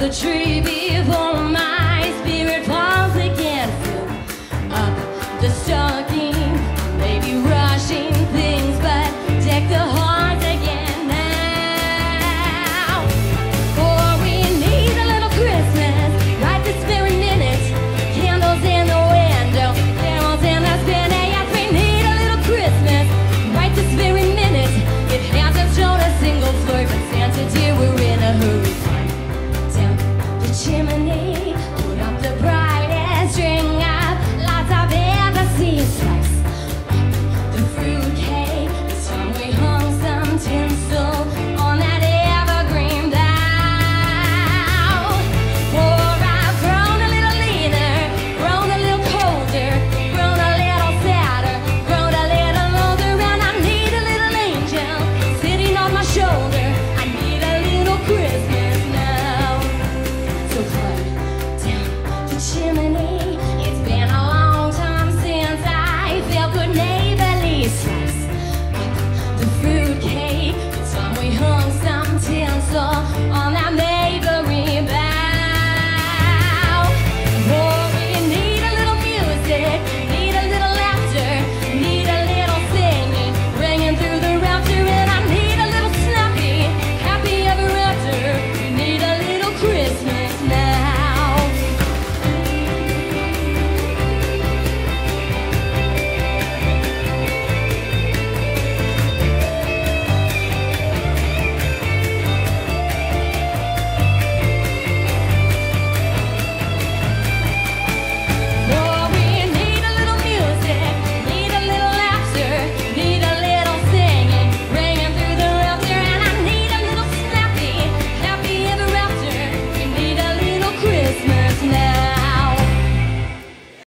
the tree before my spirit falls again. Fill up the stocking, maybe rushing things, but deck the hearts again now. For we need a little Christmas right this very minute. Candles in the window, carols in the spinning. Yes, we need a little Christmas right this very minute. It hasn't shown a single flirt, but Santa dear, we're in a hurry. Down the chimney.